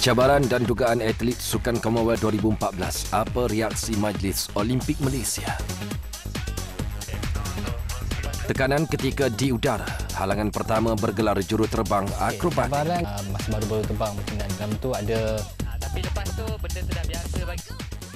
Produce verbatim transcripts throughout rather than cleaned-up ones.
Cabaran dan dugaan atlet Sukan Commonwealth dua ribu empat belas. Apa reaksi Majlis Olimpik Malaysia? Tekanan ketika di udara. Halangan pertama bergelar juruterbang akrobatik. Cabaran uh, masa baru-baru terbang mungkin dalam tu ada. Uh, tapi lepas tu benda tu dah biasa bagi.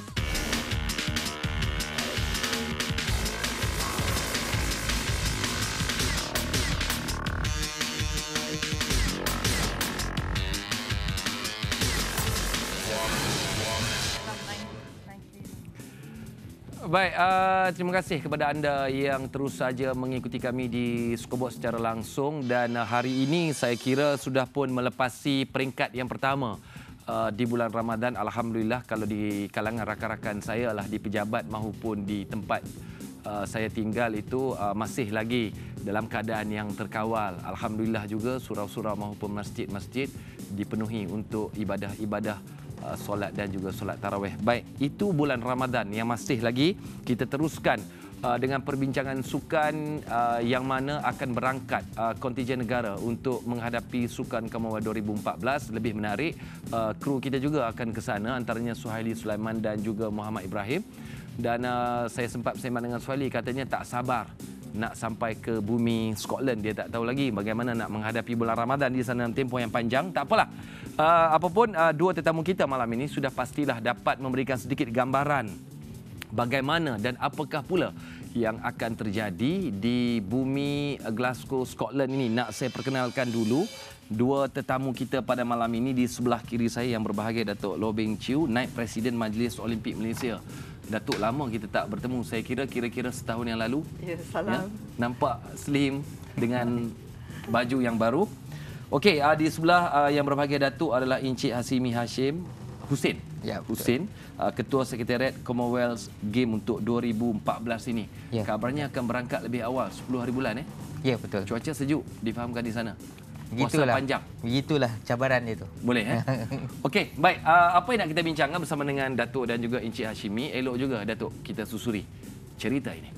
Baik, uh, terima kasih kepada anda yang terus saja mengikuti kami di Scoreboard secara langsung, dan uh, hari ini saya kira sudah pun melepasi peringkat yang pertama uh, di bulan Ramadan. Alhamdulillah, kalau di kalangan rakan-rakan saya lah di pejabat maupun di tempat uh, saya tinggal itu uh, masih lagi dalam keadaan yang terkawal. Alhamdulillah juga surau-surau maupun masjid-masjid dipenuhi untuk ibadah-ibadah Uh, solat dan juga solat tarawih. Baik, itu bulan Ramadan yang masih lagi. Kita teruskan uh, dengan perbincangan sukan uh, yang mana akan berangkat uh, kontijen negara untuk menghadapi Sukan Commonwealth dua ribu empat belas. Lebih menarik, uh, kru kita juga akan ke sana, antaranya Suhaili Sulaiman dan juga Muhammad Ibrahim. Dan uh, saya sempat bersama dengan Suhaili, katanya tak sabar nak sampai ke bumi Scotland. Dia tak tahu lagi bagaimana nak menghadapi bulan Ramadan di sana dalam tempoh yang panjang. Tak apalah. Uh, apapun, uh, dua tetamu kita malam ini sudah pastilah dapat memberikan sedikit gambaran bagaimana dan apakah pula yang akan terjadi di bumi Glasgow, Scotland ini. Nak saya perkenalkan dulu dua tetamu kita pada malam ini. Di sebelah kiri saya yang berbahagia Datuk Loh Beng Chew, Naib Presiden Majlis Olimpik Malaysia. Datuk, lama kita tak bertemu. Saya kira kira-kira setahun yang lalu. Ya, salam. Ya, nampak slim dengan baju yang baru. Okey, uh, di sebelah uh, yang berbahagia Datuk adalah Encik Hasimi Hashim Hussein. Ya, Hussein, uh, Ketua Sekretariat Commonwealth Game untuk dua ribu empat belas ini. Ya. Kabarnya akan berangkat lebih awal, sepuluh hari bulan eh? Ya, betul. Cuaca sejuk, difahamkan di sana. Begitulah. Puasa panjang. Begitulah cabaran itu. Boleh eh? Okey, baik. Uh, apa yang nak kita bincangkan bersama dengan Datuk dan juga Encik Hashimi? Elok juga Datuk kita susuri cerita ini.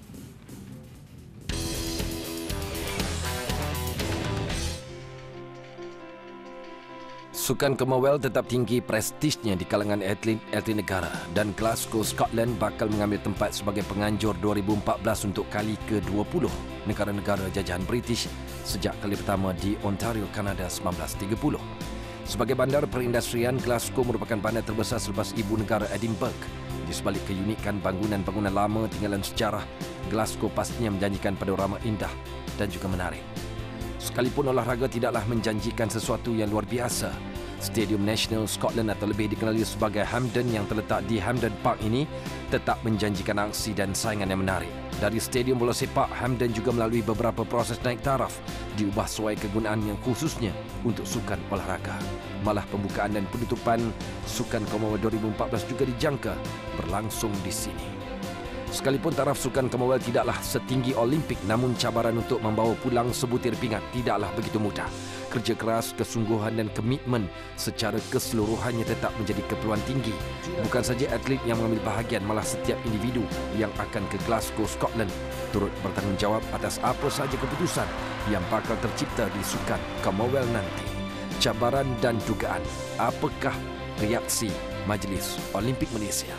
Sukan Commonwealth tetap tinggi prestisnya di kalangan atlet-atlet negara, dan Glasgow, Scotland bakal mengambil tempat sebagai penganjur dua ribu empat belas untuk kali ke dua puluh negara-negara jajahan British sejak kali pertama di Ontario, Kanada seribu sembilan ratus tiga puluh. Sebagai bandar perindustrian, Glasgow merupakan bandar terbesar selepas ibu negara Edinburgh. Di sebalik keunikan bangunan-bangunan lama tinggalan sejarah, Glasgow pastinya menjanjikan panorama indah dan juga menarik. Sekalipun olahraga tidaklah menjanjikan sesuatu yang luar biasa, Stadium National Scotland atau lebih dikenali sebagai Hampden yang terletak di Hampden Park ini tetap menjanjikan aksi dan saingan yang menarik. Dari stadium bola sepak, Hampden juga melalui beberapa proses naik taraf diubah sesuai kegunaan yang khususnya untuk sukan olahraga. Malah pembukaan dan penutupan Sukan Commonwealth dua ribu empat belas juga dijangka berlangsung di sini. Sekalipun taraf Sukan Commonwealth tidaklah setinggi Olimpik, namun cabaran untuk membawa pulang sebutir pingat tidaklah begitu mudah. Kerja keras, kesungguhan dan komitmen secara keseluruhannya tetap menjadi keperluan tinggi. Bukan saja atlet yang mengambil bahagian, malah setiap individu yang akan ke Glasgow, Scotland turut bertanggungjawab atas apa sahaja keputusan yang bakal tercipta di Sukan Commonwealth nanti. Cabaran dan dugaan, apakah reaksi Majlis Olimpik Malaysia?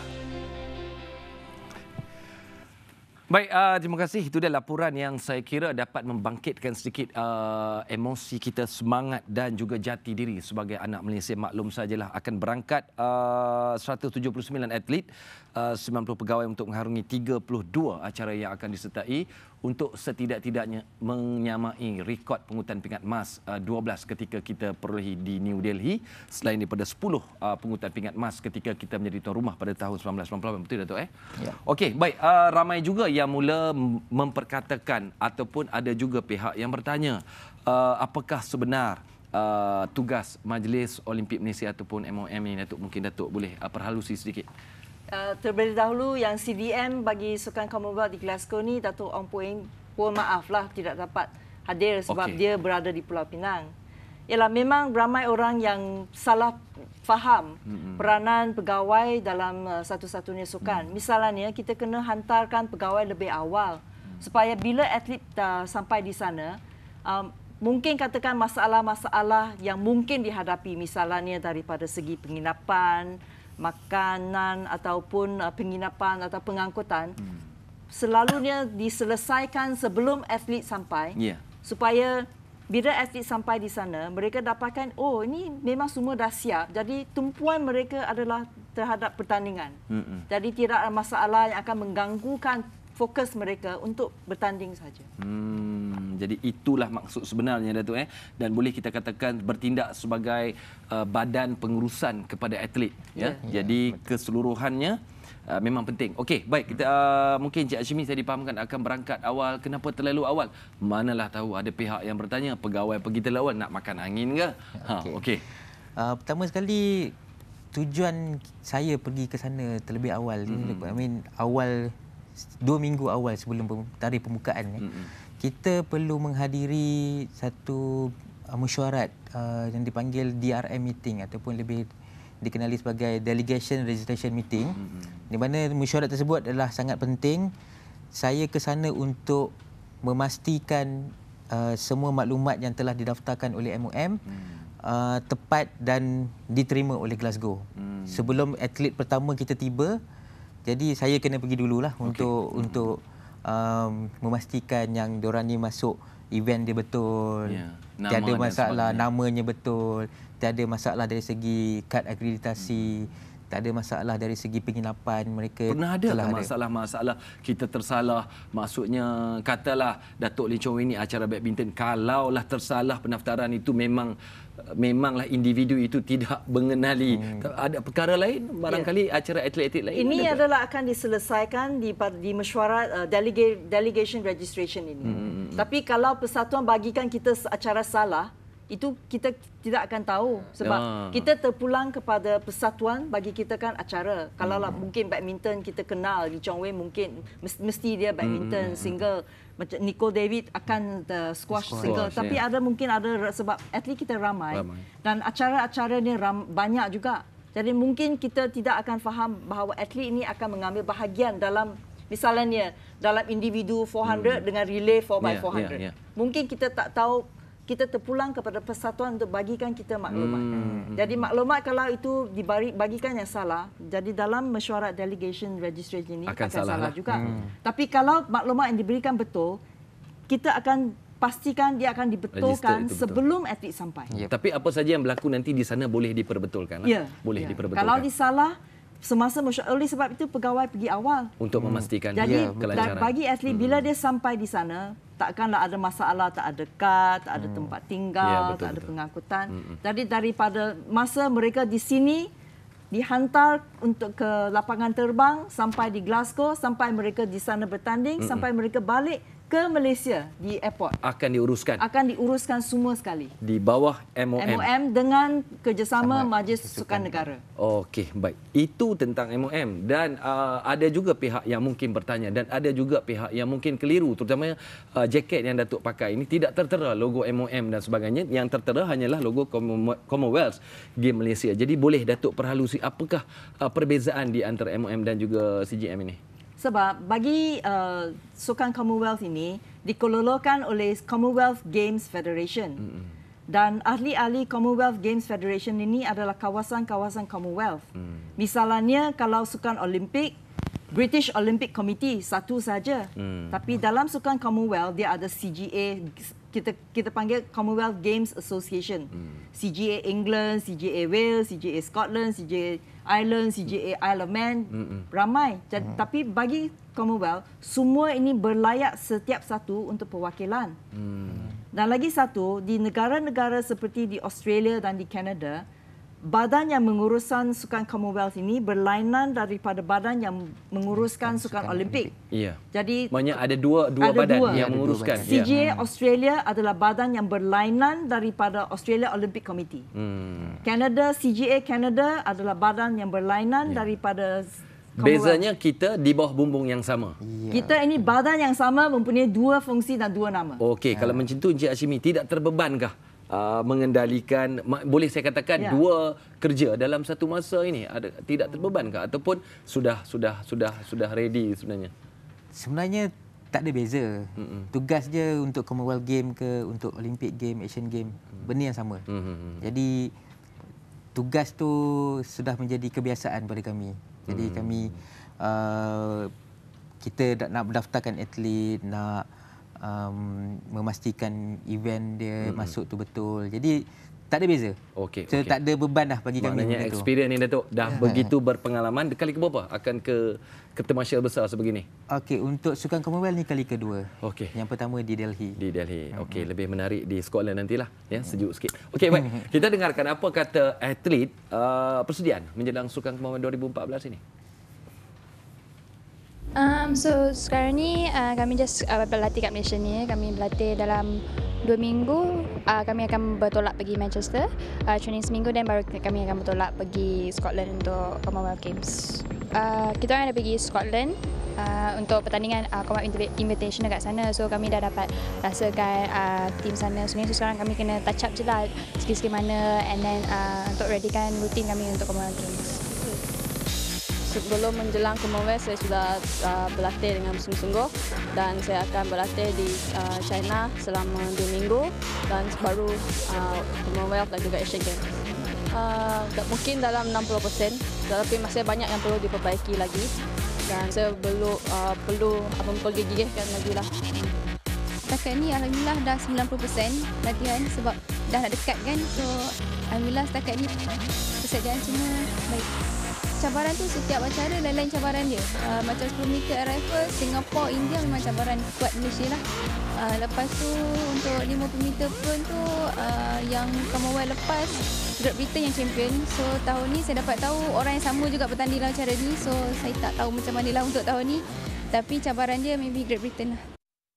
Baik, uh, terima kasih. Itu dia laporan yang saya kira dapat membangkitkan sedikit uh, emosi kita, semangat dan juga jati diri sebagai anak Malaysia. Maklum sajalah akan berangkat uh, seratus tujuh puluh sembilan atlet, uh, sembilan puluh pegawai untuk mengharungi tiga puluh dua acara yang akan disertai untuk setidak-tidaknya menyamai rekod pengutan pingat emas uh, dua belas ketika kita perolehi di New Delhi, selain daripada sepuluh uh, pengutan pingat emas ketika kita menjadi tuan rumah pada tahun sembilan belas sembilan puluh lapan. Betul, Datuk? Eh? Ya. Okey, baik. Uh, ramai juga yang mula memperkatakan ataupun ada juga pihak yang bertanya uh, apakah sebenar uh, tugas Majlis Olimpik Malaysia ataupun M O M ini, Datuk? Mungkin Datuk boleh uh, perhalusi sedikit. Uh, terlebih dahulu yang C D M bagi Sukan Commonwealth di Glasgow ni, Datuk Ong Poeng, mohon maaflah tidak dapat hadir sebab okay. dia berada di Pulau Pinang. Ialah memang ramai orang yang salah faham mm-hmm. peranan pegawai dalam uh, satu-satunya sukan. Mm. Misalnya kita kena hantarkan pegawai lebih awal mm. supaya bila atlet uh, sampai di sana, um, mungkin katakan masalah-masalah yang mungkin dihadapi, misalnya daripada segi penginapan, makanan ataupun uh, penginapan atau pengangkutan, hmm. selalunya diselesaikan sebelum atlet sampai, yeah. supaya bila atlet sampai di sana, mereka dapatkan, oh ini memang semua dah siap. Jadi tumpuan mereka adalah terhadap pertandingan. Mm-mm. Jadi tidak ada masalah yang akan mengganggukan fokus mereka untuk bertanding saja. Hmm, jadi itulah maksud sebenarnya, Datuk, eh, dan boleh kita katakan bertindak sebagai uh, badan pengurusan kepada atlet. Ya, yeah. Jadi yeah, keseluruhannya Uh, memang penting. Okey, baik, kita uh, mungkin Cik Hashimi saya dipahamkan akan berangkat awal. Kenapa terlalu awal? Manalah tahu ada pihak yang bertanya, pegawai pergi terlalu awal nak makan angin ke? Ha, okey. Okay. Uh, pertama sekali, tujuan saya pergi ke sana terlebih awal. Mm-hmm. I mean awal dua minggu awal sebelum tarikh pembukaan. Mm-hmm. Kita perlu menghadiri satu uh, mesyuarat uh, yang dipanggil D R M meeting ataupun lebih dikenali sebagai Delegation Registration Meeting, mm-hmm. di mana mesyuarat tersebut adalah sangat penting. Saya ke sana untuk memastikan uh, semua maklumat yang telah didaftarkan oleh M O M mm. uh, tepat dan diterima oleh Glasgow. Mm. Sebelum atlet pertama kita tiba, jadi saya kena pergi dululah okay. untuk mm. untuk um, memastikan yang diorang ni masuk event dia betul, yeah. tiada masalah, namanya betul, tiada masalah dari segi kad akreditasi, hmm. tak ada masalah dari segi penginapan mereka. Pernah ada ke masalah-masalah kita tersalah? Maksudnya katalah Datuk Lee Chong Wei ni acara badminton, kalaulah tersalah pendaftaran itu memang memanglah individu itu tidak mengenali. Hmm. Ada perkara lain barangkali yeah. acara atlet-atlet lain. Ini adalah akan diselesaikan di di mesyuarat uh, delegate, delegation registration ini. Hmm. Tapi kalau persatuan bagikan kita acara salah, itu kita tidak akan tahu sebab ya. kita terpulang kepada persatuan bagi kita kan acara. Kalau lah hmm. mungkin badminton kita kenal Lee Chong Wei, mungkin mesti dia badminton hmm. single, macam Nicole David akan the squash, squash single. Squash, tapi yeah. ada mungkin ada sebab atlet kita ramai, ramai. dan acara-acara ni ram, banyak juga. Jadi mungkin kita tidak akan faham bahawa atlet ini akan mengambil bahagian dalam misalnya dalam individu empat ratus hmm. dengan relay four by four hundred. Yeah, yeah, yeah. Mungkin kita tak tahu, kita terpulang kepada persatuan untuk bagikan kita maklumat. Hmm. Jadi maklumat kalau itu dibagikan yang salah, jadi dalam mesyuarat delegation registration ini akan, akan salah, salah juga. Hmm. Tapi kalau maklumat yang diberikan betul, kita akan pastikan dia akan dibetulkan sebelum atlet sampai. Yep. Tapi apa saja yang berlaku nanti di sana boleh diperbetulkan. Ya, boleh ya. diperbetulkan. Kalau disalah semasa mesyuarat, oleh sebab itu pegawai pergi awal untuk memastikan jadi, ya, kelancaran. Bagi atlet bila dia sampai di sana, takkanlah ada masalah, tak ada kad, tak ada hmm. tempat tinggal, ya, betul, tak ada betul. pengangkutan. Hmm. Jadi daripada masa mereka di sini dihantar untuk ke lapangan terbang sampai di Glasgow, sampai mereka di sana bertanding, hmm. sampai mereka balik ke Malaysia di airport. Akan diuruskan. Akan diuruskan semua sekali. Di bawah M O M. M O M dengan kerjasama Sama Majlis Sukan Negara. Okey, baik. Itu tentang M O M. Dan uh, ada juga pihak yang mungkin bertanya dan ada juga pihak yang mungkin keliru, terutamanya uh, jaket yang Datuk pakai ini tidak tertera logo M O M dan sebagainya. Yang tertera hanyalah logo Commonwealth Game Malaysia. Jadi boleh Datuk perhalusi apakah uh, perbezaan di antara M O M dan juga C G M ini? Sebab bagi uh, Sukan Commonwealth ini dikelolakan oleh Commonwealth Games Federation. Mm-hmm. Dan ahli-ahli Commonwealth Games Federation ini adalah kawasan-kawasan Commonwealth. Mm. Misalnya kalau Sukan Olimpik, British Olympic Committee satu saja. Mm. Tapi dalam Sukan Commonwealth dia ada C G A, kita kita panggil Commonwealth Games Association. Mm. C G A England, C G A Wales, C G A Scotland, C G A Ireland, C G A Isle of Man, mm-hmm. ramai. Jadi, mm. Tapi bagi Commonwealth, semua ini berlayak setiap satu untuk perwakilan. Mm. Dan lagi satu, di negara-negara seperti di Australia dan di Canada, badan yang menguruskan Sukan Commonwealth ini berlainan daripada badan yang menguruskan Sukan, Sukan Olimpik. Iya. Jadi banyak ada dua dua ada badan dua. yang menguruskan. C G A ya. Australia adalah badan yang berlainan daripada Australia Olympic Committee. Hmm. Canada, C G A Canada adalah badan yang berlainan ya. daripada Bezanya kita di bawah bumbung yang sama. Ya. Kita ini badan yang sama mempunyai dua fungsi dan dua nama. Okey, ya. Kalau macam tu Encik Hashimi tidak terbebankah Uh, mengendalikan, boleh saya katakan ya. dua kerja dalam satu masa ini? Ada tidak terbebankah ataupun sudah sudah sudah sudah ready sebenarnya? Sebenarnya tak ada beza. Mm-hmm. Tugas dia untuk Commonwealth Game ke, untuk Olympic Game, Asian Game, mm-hmm. benda yang sama. Mm-hmm. Jadi tugas tu sudah menjadi kebiasaan pada kami. Jadi mm-hmm. kami uh, kita nak mendaftarkan atlet, nak um, memastikan event dia mm-hmm. masuk tu betul. Jadi tak ada beza. Okey. So, okay. tak ada beban dah bagi kami. Maknanya experience ni Datuk dah yeah. begitu berpengalaman. Kali ke berapa akan ke ke temasya besar sebegini? Okey, untuk Sukan Commonwealth ni kali kedua. Okey. Yang pertama di Delhi. Di Delhi. Okey, mm-hmm. lebih menarik di Scotland nantilah, ya, sejuk sikit. Okey, baik. Kita dengarkan apa kata atlet uh, persediaan menjelang Sukan Commonwealth dua ribu empat belas ini. Um, so sekarang ni uh, kami just uh, berlatih kat Malaysia ni. Kami berlatih dalam dua minggu. Uh, kami akan bertolak pergi Manchester, uh, training seminggu, dan baru kami akan bertolak pergi Scotland untuk Commonwealth Games. Uh, kita orang ada pergi Scotland uh, untuk pertandingan uh, Commonwealth Invitation dekat sana. So kami dah dapat rasakan uh, tim sana. So, so sekarang kami kena touch up je lah sikit-sikit mana, and then uh, untuk readykan rutin kami untuk Commonwealth Games. Sebelum menjelang Commonwealth, saya sudah uh, berlatih dengan bersungguh-sungguh, dan saya akan berlatih di uh, China selama dua minggu, dan baru uh, Commonwealth dan juga Asian Games. Uh, mungkin dalam enam puluh peratus, tetapi masih banyak yang perlu diperbaiki lagi, dan saya perlu uh, perlu apa pergi gigihkan lagi lah. Setakat ni alhamdulillah dah sembilan puluh peratus latihan sebab dah nak dekat kan. So alhamdulillah setakat ni persediaan semua baik. Cabaran tu setiap acara lain-lain cabaran dia. Uh, macam sepuluh meter air rifle, Singapura, India memang cabaran kuat Malaysia lah. Uh, lepas tu untuk lima puluh meter pun tu uh, yang Commonwealth lepas, Great Britain yang champion. So tahun ni saya dapat tahu orang yang sama juga bertanding dalam cara ni. So saya tak tahu macam mana lah untuk tahun ni. Tapi cabaran dia maybe Great Britain lah.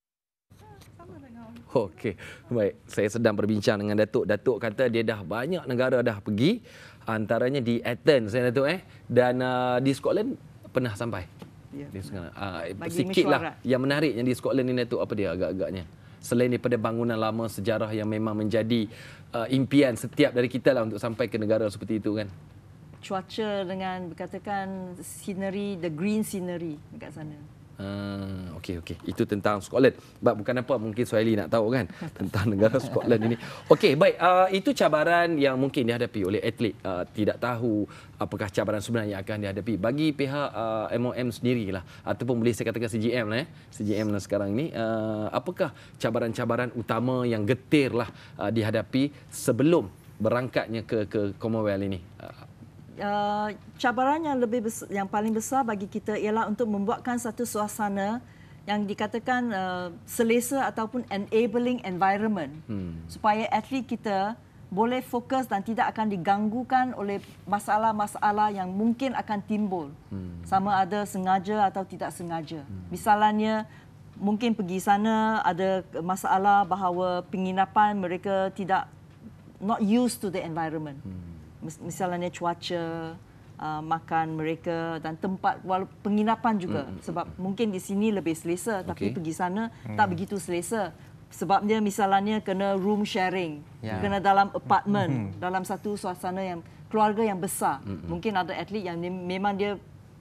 Okey, baik. Saya sedang berbincang dengan Datuk. Datuk kata dia dah banyak negara dah pergi, antaranya di Athens, saya Datuk eh, dan uh, di Scotland pernah sampai. Ya. Di uh, sikitlah yang menariknya di Scotland ni Datuk, apa dia agak-agaknya? Selain daripada bangunan lama sejarah yang memang menjadi uh, impian setiap dari kita lah untuk sampai ke negara seperti itu kan. Cuaca dengan berkatakan scenery, the green scenery dekat sana. Ah, okey okey. Itu tentang Scotland. Sebab bukan apa mungkin Suhaili nak tahu kan tentang negara Scotland ini. Okey, baik. Uh, itu cabaran yang mungkin dihadapi oleh atlet. Uh, tidak tahu apakah cabaran sebenarnya yang akan dihadapi bagi pihak uh, M O M sendirilah, ataupun boleh saya katakan C G M lah eh. C G M lah sekarang ini. Uh, apakah cabaran-cabaran utama yang getirlah uh, dihadapi sebelum berangkatnya ke ke Commonwealth ini? Uh, Uh, cabaran yang lebih besar, yang paling besar bagi kita ialah untuk membuatkan satu suasana yang dikatakan uh, selesa ataupun enabling environment hmm. supaya atlet kita boleh fokus dan tidak akan diganggukan oleh masalah-masalah yang mungkin akan timbul, hmm. sama ada sengaja atau tidak sengaja. Hmm. Misalnya mungkin pergi sana ada masalah bahawa penginapan mereka tidak not used to the environment. Hmm. Misalnya cuaca, uh, makan mereka dan tempat penginapan juga. Hmm. Sebab mungkin di sini lebih selesa, okay. tapi pergi sana hmm. tak begitu selesa. Sebab dia misalnya kena room sharing, yeah. kena dalam apartment, hmm. dalam satu suasana yang keluarga yang besar. Hmm. Mungkin ada atlet yang memang dia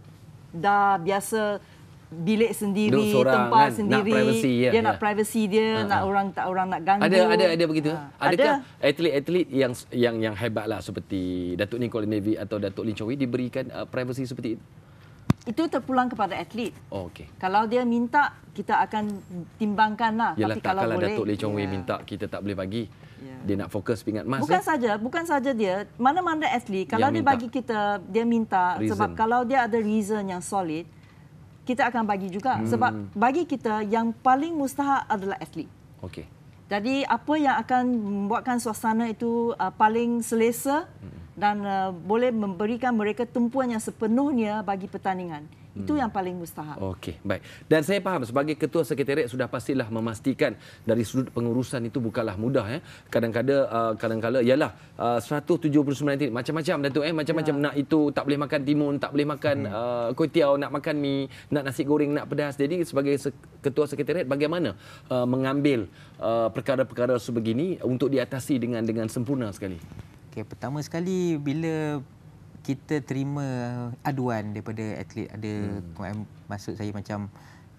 dah biasa bilik sendiri, sorang, tempat kan? sendiri, nak privacy, ya, dia ya. nak privacy dia, uh-huh. nak orang tak orang nak ganggu. Ada ada ada begitu. Uh, Adakah ada. atlet-atlet yang yang yang hebatlah seperti Datuk Nicole Navy atau Datuk Lin Chong Wei diberikan uh, privacy seperti itu? Itu terpulang kepada atlet. Oh, okey. Kalau dia minta, kita akan timbangkanlah. Yalah, tapi tak kalau kalau boleh, Datuk Lin Chong Wei ya. minta, kita tak boleh bagi. Ya. Dia nak fokus pingat mas. Bukan eh? saja, bukan saja dia. Mana-mana atlet kalau yang dia minta. bagi kita, dia minta reason. Sebab kalau dia ada reason yang solid, kita akan bagi juga. Hmm. Sebab bagi kita yang paling mustahak adalah atlet. Okey. Jadi apa yang akan membuatkan suasana itu uh, paling selesa hmm. dan uh, boleh memberikan mereka tumpuan yang sepenuhnya bagi pertandingan. Itu yang paling mustahak. Okey, baik. Dan saya faham sebagai ketua sekretariat sudah pastilah memastikan dari sudut pengurusan itu bukanlah mudah. Eh. Kadang-kadang, uh, kadang-kadang, ialah uh, seratus tujuh puluh sembilan titik. Macam-macam, Datuk. Eh. Macam-macam ya. Nak itu, tak boleh makan timun, tak boleh makan hmm. uh, kuih tiaw, nak makan mi, nak nasi goreng, nak pedas. Jadi sebagai se- ketua sekretariat, bagaimana uh, mengambil uh, perkara-perkara sebegini untuk diatasi dengan dengan sempurna sekali? Okay, pertama sekali, bila kita terima aduan daripada atlet, ada hmm. maksud saya macam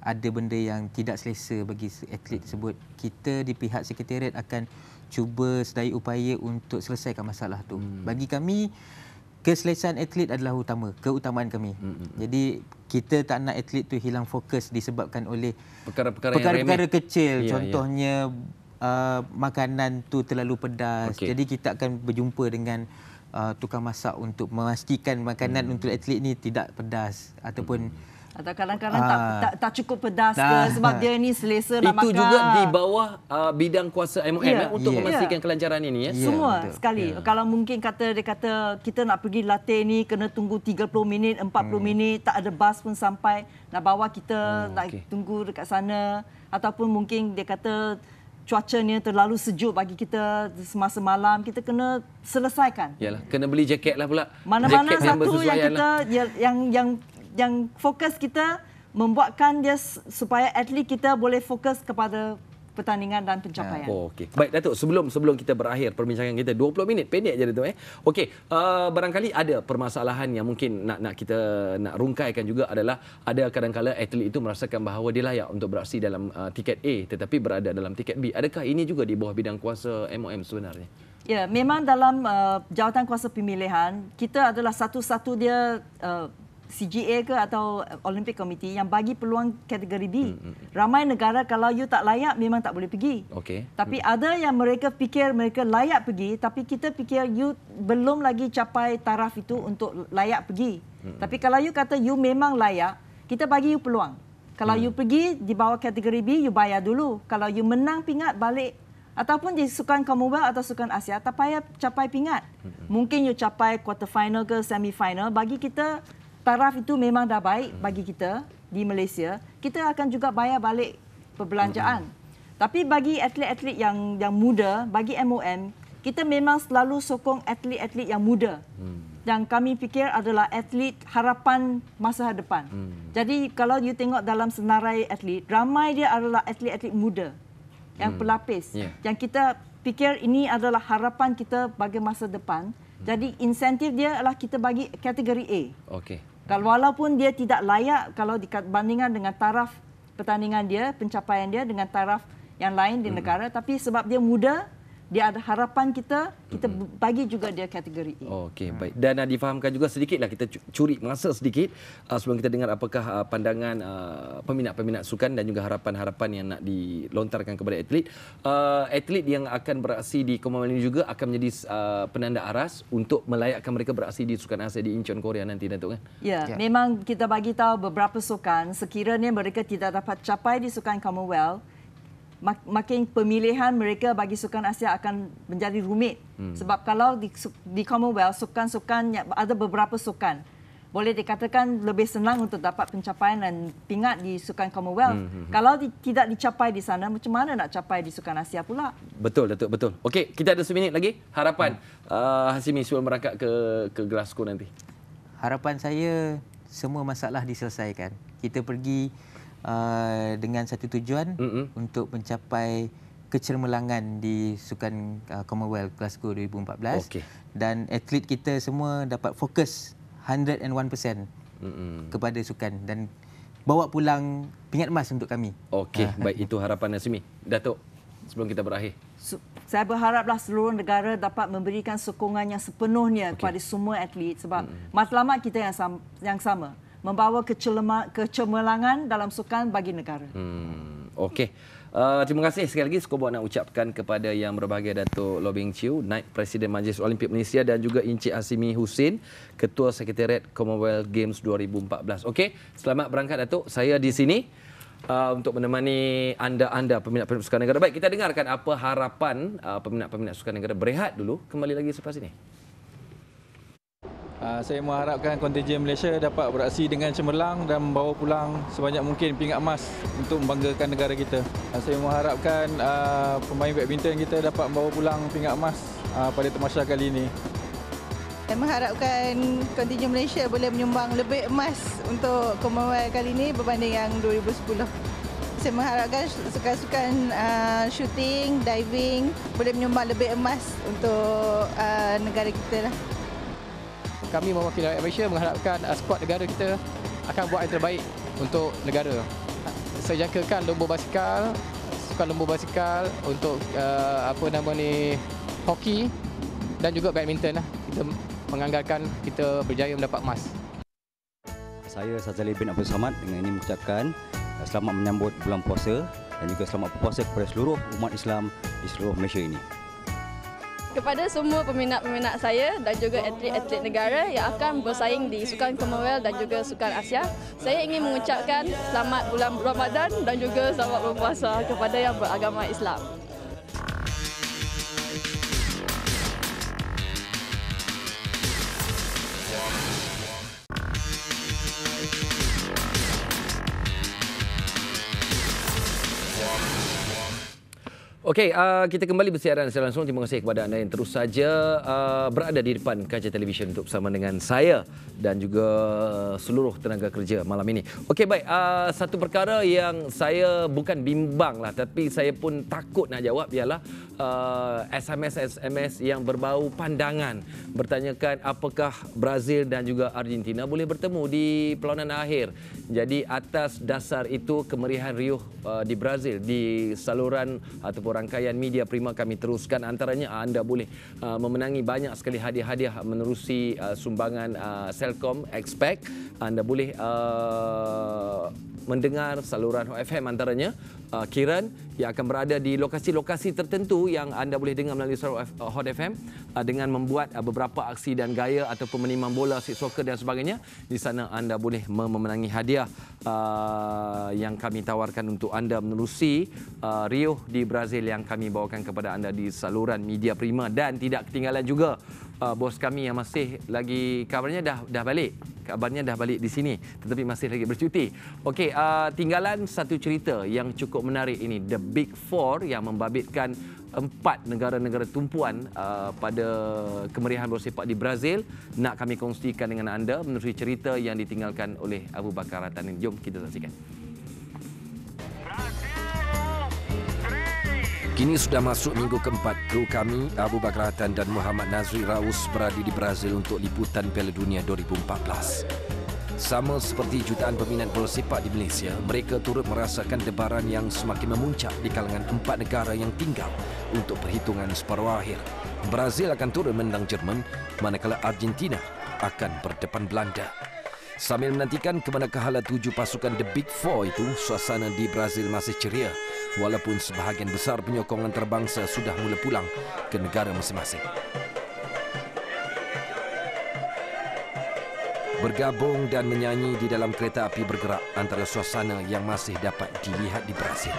ada benda yang tidak selesa bagi atlet tersebut, kita di pihak sekretariat akan cuba sedaya upaya untuk selesaikan masalah tu. Hmm. Bagi kami, keselesaan atlet adalah utama, keutamaan kami. Hmm. Jadi kita tak nak atlet tu hilang fokus disebabkan oleh perkara-perkara, perkara-perkara kecil. Ya, contohnya ya. Uh, makanan tu terlalu pedas. Okay. Jadi kita akan berjumpa dengan uh, tukang masak untuk memastikan makanan hmm. untuk atlet ni tidak pedas ataupun hmm. atau kadang-kadang ah. tak, tak tak cukup pedas nah. ke sebab dia ni selesa nak itu makan. Itu juga di bawah uh, bidang kuasa M O M yeah. eh, untuk yeah. memastikan yeah. kelancaran ini ya. Yeah. Semua yeah. sekali. Yeah. Kalau mungkin kata dia kata kita nak pergi latih ni kena tunggu tiga puluh minit, empat puluh hmm. minit, tak ada bas pun sampai nak bawa kita oh, nak okay. tunggu dekat sana, ataupun mungkin dia kata cuacanya terlalu sejuk bagi kita semasa malam, kita kena selesaikan. Yalah, kena beli jaket lah pula. Mana-mana satu yang kita lah. yang yang yang fokus kita membuatkan dia supaya atlet kita boleh fokus kepada pertandingan dan pencapaian. Oh, okey. Baik Datuk, sebelum sebelum kita berakhir perbincangan kita dua puluh minit pendek je Datuk eh. Okey, uh, barangkali ada permasalahan yang mungkin nak nak kita nak rungkaikan juga adalah ada kadang-kala atlet itu merasakan bahawa dia layak untuk beraksi dalam uh, tiket A tetapi berada dalam tiket B. Adakah ini juga di bawah bidang kuasa M O M sebenarnya? Ya, memang dalam uh, jawatan kuasa pemilihan kita adalah satu-satu dia uh, C G A ke atau Olympic Committee yang bagi peluang kategori B. Hmm. Ramai negara kalau you tak layak memang tak boleh pergi. Okay. Tapi hmm. ada yang mereka fikir mereka layak pergi tapi kita fikir you belum lagi capai taraf itu untuk layak pergi. Hmm. Tapi kalau you kata you memang layak, kita bagi you peluang. Kalau hmm. you pergi di bawah kategori B, you bayar dulu. Kalau you menang pingat balik ataupun di Sukan Commonwealth atau Sukan Asia tak payah capai pingat. Hmm. Mungkin you capai quarter final ke semi final, bagi kita taraf itu memang dah baik bagi kita di Malaysia, kita akan juga bayar balik perbelanjaan. Mm-hmm. Tapi bagi atlet-atlet yang yang muda, bagi M O M, kita memang selalu sokong atlet-atlet yang muda. Mm. Yang kami fikir adalah atlet harapan masa depan. Mm. Jadi kalau you tengok dalam senarai atlet, ramai dia adalah atlet-atlet muda yang mm. pelapis. Yeah. Yang kita fikir ini adalah harapan kita bagi masa depan. Mm. Jadi insentif dia adalah kita bagi kategori A. Okey. Kalau walaupun dia tidak layak kalau dibandingkan dengan taraf pertandingan dia, pencapaian dia dengan taraf yang lain di negara, hmm. tapi sebab dia muda, dia ada harapan kita, kita hmm. bagi juga dia kategori A. Okey, baik. Dan uh, difahamkan juga sedikitlah, kita curi masa sedikit uh, sebelum kita dengar apakah uh, pandangan uh, peminat-peminat sukan dan juga harapan-harapan yang nak dilontarkan kepada atlet. Uh, atlet yang akan beraksi di Commonwealth ini juga akan menjadi uh, penanda aras untuk melayakkan mereka beraksi di Sukan Asia di Incheon, Korea nanti, Datuk kan? Ya, ya, memang kita bagi tahu beberapa sukan sekiranya mereka tidak dapat capai di Sukan Commonwealth, makin pemilihan mereka bagi Sukan Asia akan menjadi rumit. Hmm. Sebab kalau di, di Commonwealth, sukan-sukan, ada beberapa sukan, boleh dikatakan lebih senang untuk dapat pencapaian dan pingat di Sukan Commonwealth. Hmm. Kalau di, tidak dicapai di sana, macam mana nak capai di Sukan Asia pula? Betul, Datuk, betul. Okey, kita ada seminit lagi. Harapan hmm. uh, Hasimi sebelum merangkak ke, ke Glasgow nanti. Harapan saya, semua masalah diselesaikan. Kita pergi Uh, dengan satu tujuan mm-hmm. untuk mencapai kecermelangan di Sukan uh, Commonwealth Glasgow dua ribu empat belas. Okay. Dan atlet kita semua dapat fokus seratus satu peratus mm-hmm. kepada sukan dan bawa pulang pingat emas untuk kami. Okey, uh. baik, itu harapan Nasimi. Datuk, sebelum kita berakhir. Saya berharaplah seluruh negara dapat memberikan sokongan yang sepenuhnya okay. kepada semua atlet sebab mm-hmm. matlamat kita yang sama, yang sama. Membawa kecemerlangan dalam sukan bagi negara. Hmm, Okey. Uh, terima kasih sekali lagi. Skobot nak ucapkan kepada yang berbahagia Datuk Loh Beng Chew, Naib Presiden Majlis Olimpik Malaysia, dan juga Encik Hasimi Husin, Ketua Sekretariat Commonwealth Games dua ribu empat belas. Okey, selamat berangkat Datuk. Saya di sini uh, untuk menemani anda-anda peminat-peminat sukan negara. Baik, kita dengarkan apa harapan uh, peminat-peminat sukan negara. Berehat dulu, kembali lagi selepas ini. Uh, saya mengharapkan kontingen Malaysia dapat beraksi dengan cemerlang dan membawa pulang sebanyak mungkin pingat emas untuk membanggakan negara kita. Uh, saya mengharapkan uh, pemain badminton kita dapat membawa pulang pingat emas uh, pada tamasya kali ini. Saya mengharapkan kontingen Malaysia boleh menyumbang lebih emas untuk Commonwealth kali ini berbanding yang dua ribu sepuluh. Saya mengharapkan sukan-sukan uh, shooting, diving boleh menyumbang lebih emas untuk uh, negara kita lah. Kami mewakili rakyat Malaysia mengharapkan uh, skuad negara kita akan buat yang terbaik untuk negara. saya jangkakan lomba basikal, sukan lomba basikal, untuk uh, apa nama ni, hoki dan juga badminton lah. Kita menganggarkan kita berjaya mendapat emas. Saya Sazali bin Abdul Samad dengan ini mengucapkan selamat menyambut bulan puasa dan juga selamat berpuasa kepada seluruh umat Islam di seluruh Malaysia ini. Kepada semua peminat-peminat saya dan juga atlet-atlet negara yang akan bersaing di Sukan Commonwealth dan juga Sukan Asia, saya ingin mengucapkan selamat bulan Ramadan dan juga selamat berpuasa kepada yang beragama Islam. Okey, uh, kita kembali bersiaran secara langsung. Terima kasih kepada anda yang terus saja uh, berada di depan kaca televisyen untuk bersama dengan saya dan juga seluruh tenaga kerja malam ini. Okey, baik. Uh, satu perkara yang saya bukan bimbang lah, tapi saya pun takut nak jawab ialah uh, S M S-S M S yang berbau pandangan. Bertanyakan apakah Brazil dan juga Argentina boleh bertemu di perlawanan akhir. Jadi atas dasar itu kemeriahan riuh uh, di Brazil di saluran ataupun rangkaian media Prima kami teruskan, antaranya anda boleh uh, memenangi banyak sekali hadiah-hadiah menerusi uh, sumbangan uh, Celcom Expect. Anda boleh uh, mendengar saluran Hot F M, antaranya uh, Kiran yang akan berada di lokasi-lokasi tertentu yang anda boleh dengar melalui saluran Hot F M uh, dengan membuat uh, beberapa aksi dan gaya ataupun menimang bola, street soccer dan sebagainya. Di sana anda boleh memenangi hadiah uh, yang kami tawarkan untuk anda menerusi uh, riuh di Brazil yang kami bawakan kepada anda di saluran media Prima. Dan tidak ketinggalan juga uh, bos kami yang masih lagi, kabarnya dah dah balik. Kabarnya dah balik di sini tetapi masih lagi bercuti. Okey, uh, tinggalan satu cerita yang cukup menarik ini, The Big Four yang membabitkan empat negara-negara tumpuan uh, pada kemeriahan bola sepak di Brazil. Nak kami kongsikan dengan anda menerusi cerita yang ditinggalkan oleh Abu Bakar Ratanin. Jom kita saksikan. Kini sudah masuk minggu keempat, kru kami Abu Bakar Hatan dan Muhammad Nazri Raus berada di Brazil untuk liputan Piala Dunia dua ribu empat belas. Sama seperti jutaan peminat bola sepak di Malaysia, mereka turut merasakan debaran yang semakin memuncak di kalangan empat negara yang tinggal untuk perhitungan separuh akhir. Brazil akan turun menentang Jerman, manakala Argentina akan berdepan Belanda. Sambil menantikan ke mana kehala tujuh pasukan The Big Four itu, suasana di Brazil masih ceria walaupun sebahagian besar penyokong antarabangsa sudah mula pulang ke negara masing-masing. Bergabung dan menyanyi di dalam kereta api bergerak antara suasana yang masih dapat dilihat di Brazil.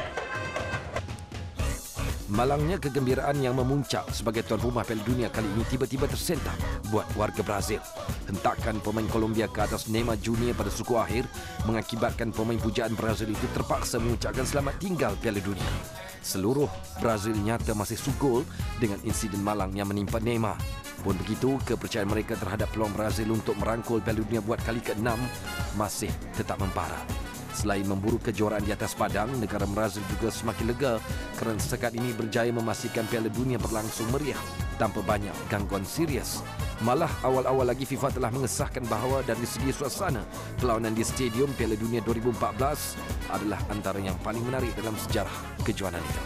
Malangnya kegembiraan yang memuncak sebagai tuan rumah Piala Dunia kali ini tiba-tiba tersentak buat warga Brazil. Hentakan pemain Colombia ke atas Neymar Junior pada suku akhir mengakibatkan pemain pujaan Brazil itu terpaksa mengucapkan selamat tinggal Piala Dunia. Seluruh Brazil nyata masih sugul dengan insiden malang yang menimpa Neymar. Pun begitu, kepercayaan mereka terhadap peluang Brazil untuk merangkul Piala Dunia buat kali keenam masih tetap membara. Selain memburu kejuaraan di atas padang, negara Brazil juga semakin lega kerana setakat ini berjaya memastikan Piala Dunia berlangsung meriah tanpa banyak gangguan serius. Malah awal-awal lagi FIFA telah mengesahkan bahawa dari segi suasana, perlawanan di Stadium Piala Dunia dua ribu empat belas adalah antara yang paling menarik dalam sejarah kejuaraan itu.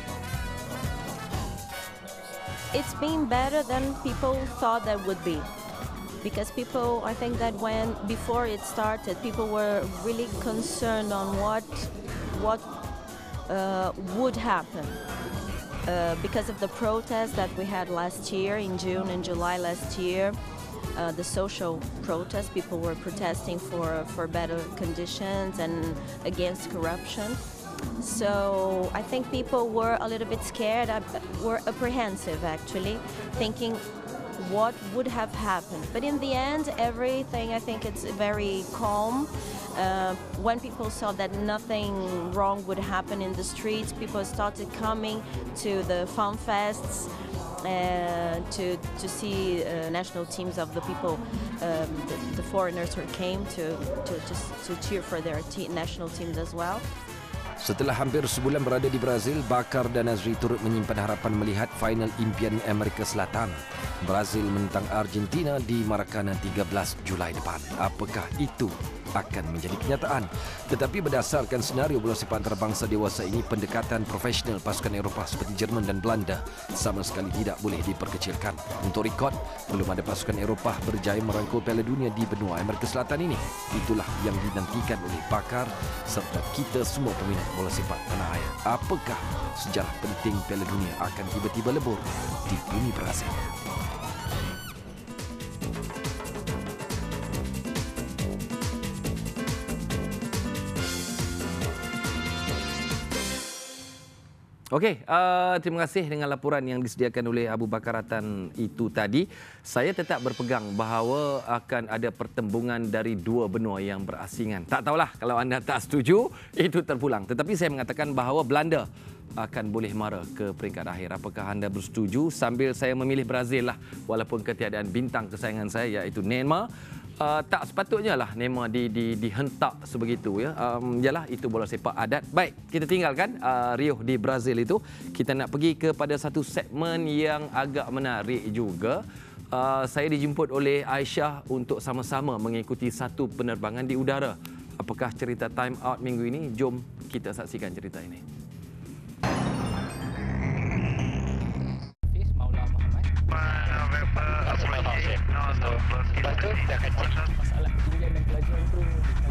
It's been better than people thought that would be. Because people, I think that when before it started, people were really concerned on what what uh, would happen uh, because of the protests that we had last year in June and July last year. Uh, the social protests, people were protesting for for better conditions and against corruption. So I think people were a little bit scared, uh, were apprehensive actually, thinking what would have happened. But in the end, everything, I think it's very calm. Uh, when people saw that nothing wrong would happen in the streets, people started coming to the fun fests uh, to to see uh, national teams of the people, um, the, the foreigners who came to to just to cheer for their te national teams as well. Setelah hampir sebulan berada di Brazil, Bakar dan Nazri turut menyimpan harapan melihat final impian Amerika Selatan. Brazil menentang Argentina di Maracana tiga belas Julai depan. Apakah itu akan menjadi kenyataan. Tetapi berdasarkan senario bola sepak antarabangsa dewasa ini, pendekatan profesional pasukan Eropah seperti Jerman dan Belanda sama sekali tidak boleh diperkecilkan. Untuk rekod, belum ada pasukan Eropah berjaya merangkul Piala Dunia di benua Amerika Selatan ini. Itulah yang dinantikan oleh pakar serta kita semua peminat bola sepak tanah air. Apakah sejarah penting Piala Dunia akan tiba-tiba lebur di bumi Brazil? Okey, uh, terima kasih dengan laporan yang disediakan oleh Abu Bakar Ratan itu tadi. Saya tetap berpegang bahawa akan ada pertembungan dari dua benua yang berasingan. Tak tahulah kalau anda tak setuju, itu terpulang. Tetapi saya mengatakan bahawa Belanda akan boleh mara ke peringkat akhir. Apakah anda bersetuju? Sambil saya memilih Brazil lah, walaupun ketiadaan bintang kesayangan saya iaitu Neymar. Uh, tak sepatutnya lah Neymar di, di, dihentak sebegitu ya. Um, yalah, itu bola sepak adat. Baik, kita tinggalkan uh, Rio di Brazil itu. Kita nak pergi kepada satu segmen yang agak menarik juga. Uh, saya dijemput oleh Aisyah untuk sama-sama mengikuti satu penerbangan di udara. Apakah cerita Time Out minggu ini? Jom kita saksikan cerita ini. Lepas tu kita akan cek masalah ketinggian dan kelajuan tu.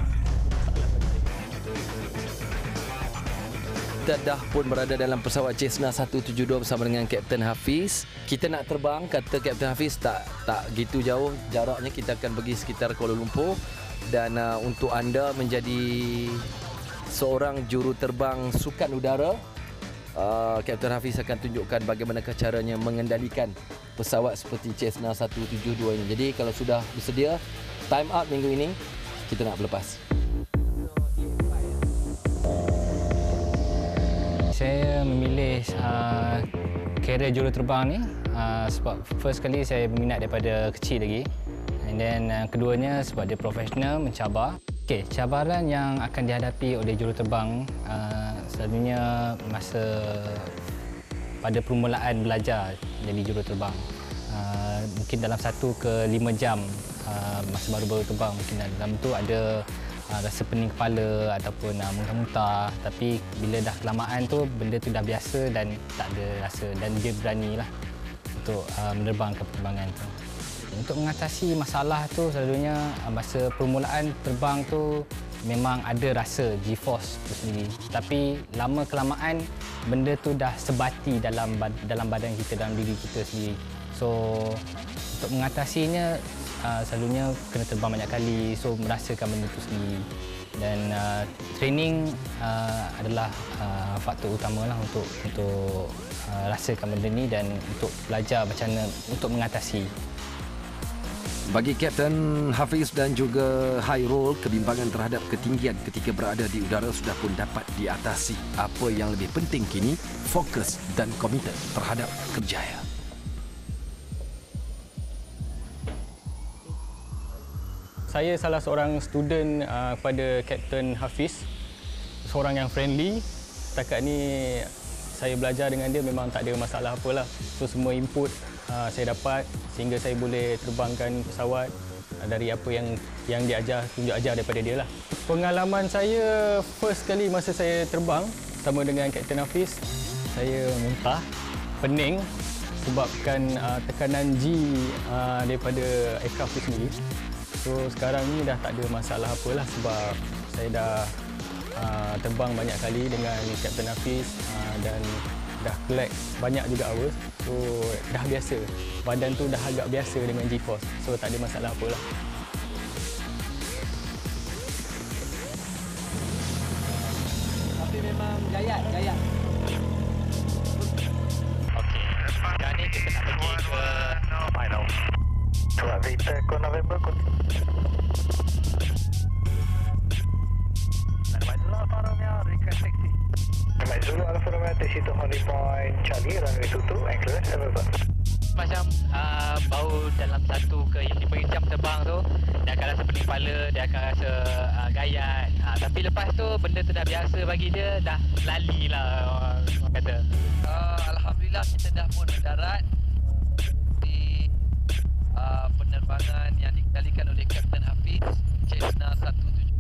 Kita dah pun berada dalam pesawat Cessna seratus tujuh puluh dua bersama dengan Kapten Hafiz. Kita nak terbang, kata Kapten Hafiz, tak tak gitu jauh jaraknya, kita akan pergi sekitar Kuala Lumpur. Dan uh, untuk anda menjadi seorang juruterbang sukan udara, uh, Kapten Hafiz akan tunjukkan bagaimanakah caranya mengendalikan pesawat seperti Cessna seratus tujuh puluh dua ini. Jadi kalau sudah bersedia, time out minggu ini, kita nak berlepas. Saya memilih uh, kerjaya juruterbang ni uh, sebab first kali saya berminat daripada kecil lagi. And then uh, keduanya sebab dia profesional, mencabar. Okey, cabaran yang akan dihadapi oleh juruterbang uh, selalunya masa pada permulaan belajar jadi juruterbang. Uh, mungkin dalam satu ke lima jam uh, masa baru-baru terbang, mungkin dalam tu ada uh, rasa pening kepala ataupun uh, muntah-muntah. Tapi bila dah kelamaan tu, benda tu dah biasa dan tak ada rasa, dan dia beranilah untuk uh, menerbangkan penerbangan tu. Untuk mengatasi masalah tu, selalunya uh, masa permulaan terbang tu memang ada rasa G-force tu sendiri. Tapi lama kelamaan benda tu dah sebati dalam dalam badan kita, dalam diri kita sendiri. So untuk mengatasinya uh, selalunya kena terbang banyak kali, so merasakan benda tu sendiri. Dan uh, training uh, adalah uh, faktor utamalah untuk untuk uh, rasakan benda ni dan untuk belajar macam mana untuk mengatasi. Bagi Kapten Hafiz dan juga Hairul, kebimbangan terhadap ketinggian ketika berada di udara sudah pun dapat diatasi. Apa yang lebih penting kini, fokus dan komited terhadap kerjaya. Saya salah seorang student uh, kepada Kapten Hafiz, seorang yang friendly. Setakat ni saya belajar dengan dia memang tak ada masalah apalah. So semua input uh, saya dapat sehingga saya boleh terbangkan pesawat uh, dari apa yang yang diajar, tunjuk ajar daripada dia lah. Pengalaman saya first kali masa saya terbang sama dengan Kapten Hafiz, saya muntah, pening sebabkan uh, tekanan G uh, daripada aircraft itu sendiri. So sekarang ni dah tak ada masalah apalah sebab saya dah uh, terbang banyak kali dengan Kapten Hafiz uh, dan dah collect banyak juga hours. So dah biasa. Badan tu dah agak biasa dengan G-force. So tak ada masalah apalah. Tapi memang gayat, gayat. Okey. Sekarang ni kita nak pergi ke final. Tuan Victor, Echo November, Echo. Maizula Alfa Romeo, request taxi. Maizula Alfa Romeo, taxi to Honey Point, Charlie, runway two two, and clearance, over. Macam uh, bau dalam satu ke lima jam terbang tu, dia akan rasa pening kepala, dia akan rasa uh, gayat. Uh, tapi lepas tu, benda tu dah biasa bagi dia, dah lali lah orang kata. Uh, Alhamdulillah kita dah pun mendarat di uh, penerbangan yang dikendalikan oleh Kapten Hafiz, Cessna seratus tujuh puluh dua.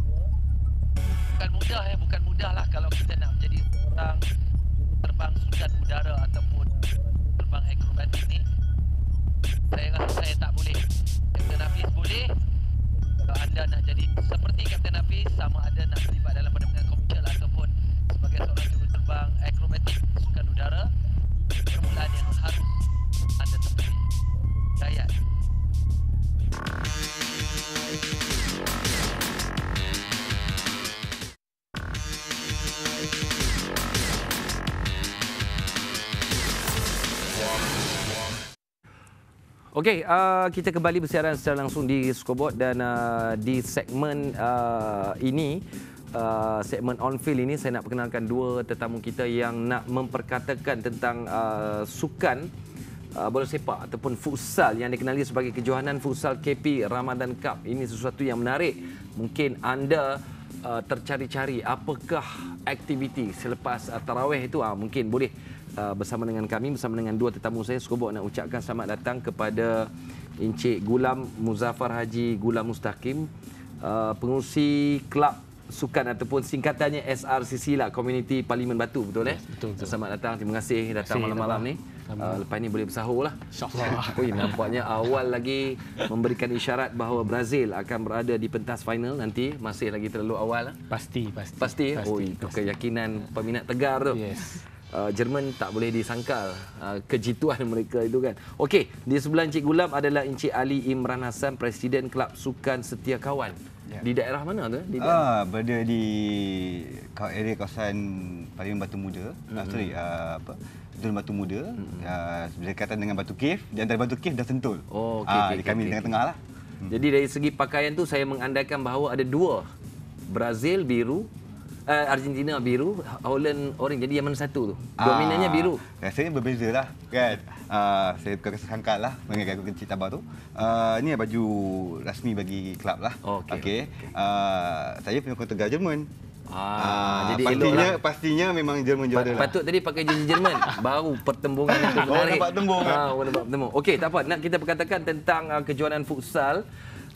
Okey, uh, kita kembali bersiaran secara langsung di Scoreboard dan uh, di segmen uh, ini, uh, segmen on field ini saya nak perkenalkan dua tetamu kita yang nak memperkatakan tentang uh, sukan uh, bola sepak ataupun futsal yang dikenali sebagai kejohanan futsal K P Ramadan Cup. Ini sesuatu yang menarik. Mungkin anda uh, tercari-cari apakah aktiviti selepas uh, tarawih itu, uh, mungkin boleh Uh, bersama dengan kami, bersama dengan dua tetamu saya. Scoreboard nak ucapkan selamat datang kepada Encik Gulam Muzaffar Haji Gulam Mustaqim, uh, pengurusi kelab sukan ataupun singkatannya S R C C lah, Community Parlimen Batu, betul eh? Yes, betul, betul. Selamat datang, terima kasih datang malam-malam ni. Uh, lepas ni boleh bersahur lah. InsyaAllah. Ui, nampaknya awal lagi memberikan isyarat bahawa Brazil akan berada di pentas final nanti. Masih lagi terlalu awal lah. Pasti, pasti. Pasti? pasti Ui, itu keyakinan peminat tegar tu. Yes. Uh, Jerman tak boleh disangkal uh, kejituan mereka itu kan. Okey, di sebelah Encik Gulam adalah Encik Ali Imran Hassan, Presiden Kelab Sukan Setia Kawan. Ya. Di daerah mana tu? Di daerah? Ah, berada di area kawasan Parlimen Batu Muda. Mm-hmm. Ah, sorry, uh, apa? Sentul Batu Muda. Mm-hmm. Uh, berdekatan dengan Batu Cave. Di antara Batu Cave dan Sentul. Oh, okey. Ah, okay, di kami okay, tengah-tengah lah. Hmm. Jadi dari segi pakaian tu saya mengandaikan bahawa ada dua. Brazil biru, Uh, Argentina biru, Holland orange. Jadi yang mana satu tu? Dominannya biru. Ah, rasanya berbeza lah kan. Uh, saya bukan sangka lah mengenai aku kecil tabah tu. Uh, ini baju rasmi bagi kelab lah. Okey. Okay. Okay. Uh, saya penyokong tegar Jerman. Ah, uh, jadi pastinya pastinya memang Jerman juara lah. Patut tadi pakai jersey Jerman. Baru pertembungan itu menarik. Oh, nampak tembung. Ah, oh, nampak tembung. Okey, tak apa. Nak kita perkatakan tentang uh, kejohanan futsal.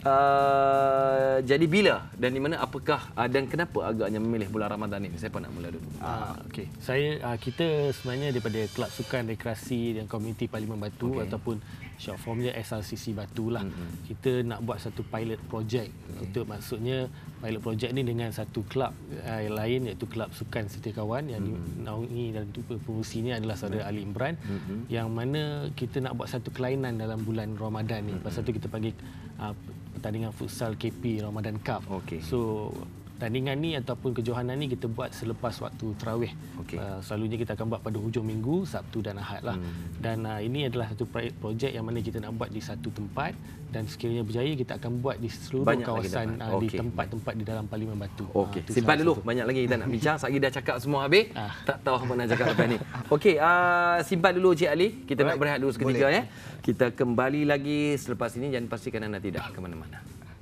Uh, jadi bila dan di mana, apakah uh, dan kenapa agaknya memilih bulan Ramadan ini? Siapa nak mula dulu? Ah, okey. Saya uh, kita sebenarnya daripada Kelab Sukan Rekreasi dan Komuniti Parlimen Batu, okay, ataupun short formnya S R C C Batu lah. Mm-hmm. Kita nak buat satu pilot project. Okay. Untuk maksudnya pilot project ni dengan satu kelab uh, yang lain, iaitu Kelab Sukan Setia Kawan yang mm-hmm. dinaungi dan pengurusinya adalah saudara Ali Imran, mm-hmm. yang mana kita nak buat satu kelainan dalam bulan Ramadan ni. Mm-hmm. Pasal tu kita panggil uh, pertandingan futsal K P Ramadan Cup. Okay. So pertandingan ni ataupun kejohanan ni kita buat selepas waktu tarawih. Okay. Uh, selalunya kita akan buat pada hujung minggu, Sabtu dan Ahad lah. Hmm. Dan uh, ini adalah satu projek yang mana kita nak buat di satu tempat, dan sekiranya berjaya kita akan buat di seluruh banyak kawasan uh, okay. di tempat-tempat di dalam Parlimen Batu. Okey, uh, simpan dulu. Satu. Banyak lagi kita nak bincang. Satgi dah cakap semua habis. Ah. Tak tahu apa nak cakap lepas ni. Okey, uh, simpan dulu Cik Ali. Kita Alright. nak berehat dulu seketika ya. Kita kembali lagi selepas ini, jangan pastikan anda tidak ke mana-mana.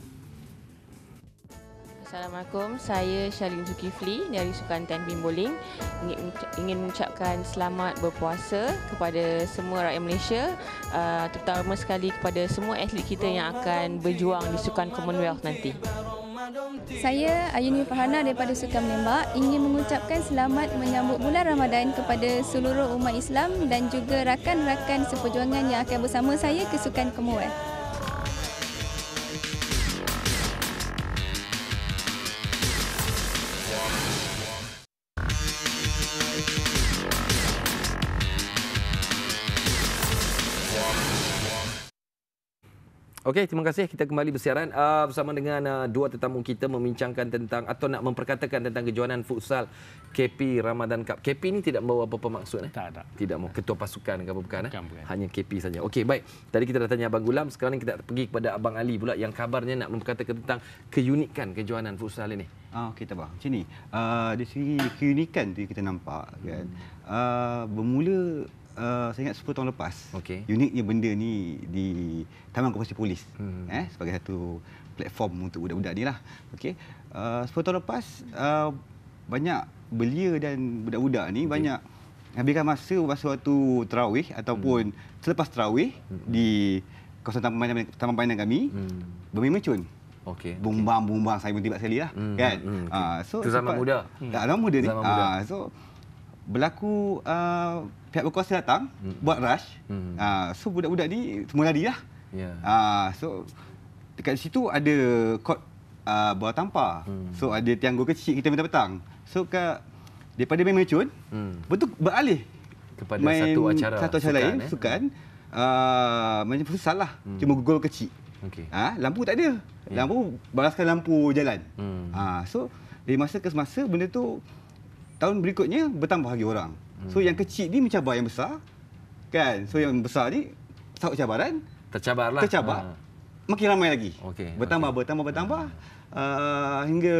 Assalamualaikum, saya Shalin Zulkifli dari Sukan Tenpin Bowling. Ingin, ingin mengucapkan selamat berpuasa kepada semua rakyat Malaysia, uh, terutama sekali kepada semua atlet kita yang akan berjuang di Sukan Commonwealth nanti. Saya Ayuni Farhana daripada Sukan Menembak ingin mengucapkan selamat menyambut bulan Ramadan kepada seluruh umat Islam dan juga rakan-rakan seperjuangan yang akan bersama saya ke Sukan Commonwealth. Okey, terima kasih. Kita kembali bersiaran uh, bersama dengan uh, dua tetamu kita membincangkan tentang atau nak memperkatakan tentang kejohanan futsal K P Ramadan Cup. K P ni tidak membawa apa-apa maksud eh? Tak, tak. Tidak mau ketua pasukan ke apa bukan, bukan, eh? bukan. Hanya K P saja. Okey, baik. Tadi kita dah tanya Abang Gulam, sekarang ni kita pergi kepada Abang Ali pula yang kabarnya nak memperkatakan tentang keunikan kejohanan futsal ini. Ah, okey, tak apa. Macam ni. Uh, dari segi keunikan tu kita nampak kan. Hmm. Uh, bermula Uh, saya ingat sepuluh tahun lepas, okay, uniknya benda ni di Taman Korporasi Polis, hmm. eh, sebagai satu platform untuk budak-budak ni lah. Okay. Uh, sepuluh tahun lepas, uh, banyak belia dan budak-budak ni okay. banyak habiskan masa masa waktu tarawih ataupun hmm. selepas tarawih hmm. di kawasan taman permainan, taman permainan kami hmm. bermain mercun. Okay. Bumbang-bumbang saya pun tiba sekali lah. Hmm. Kan? Hmm. Okay. Uh, so, itu zaman muda? Tak, zaman muda ni. Zaman muda. Uh, so, berlaku uh, pihak berkuasa datang hmm. buat rush. Hmm. Uh, so budak-budak ni semua lari lah. Yeah. Uh, so dekat situ ada kot uh, bola tampar. Hmm. So ada tiang gol kecil kita minta petang. So kat daripada main mercun, hmm. betul beralih kepada main satu acara satu acara sukan, lain, eh? sukan. Uh, macam futsal lah. Hmm. Cuma gol kecil. Okay. Uh, lampu tak ada. Yeah. Lampu balaskan lampu jalan. Hmm. Uh, so dari masa ke semasa benda tu tahun berikutnya bertambah lagi orang. Hmm. So yang kecil ni mencabar yang besar. Kan? So yang besar ni takut cabaran. Tercabarlah. Tercabar. Ha. Makin ramai lagi. Okay. Bertambah, okay. bertambah, bertambah. Uh, hingga